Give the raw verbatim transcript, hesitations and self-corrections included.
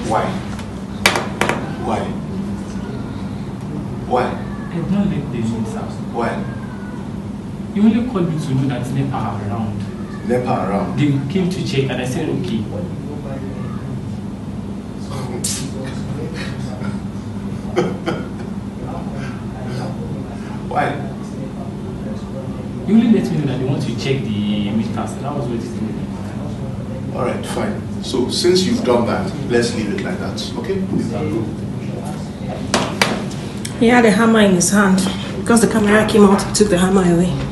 Why? Why? Why? I did not let the news out. Why? You only called me to know that NEPA are around. NEPA around? They came to check and I said, okay. Why? You only let me know that they want to check the meters, and that was what it did. Alright, fine. So, since you've done that, let's leave it like that, okay? He had a hammer in his hand. Because the camera came out, he took the hammer away.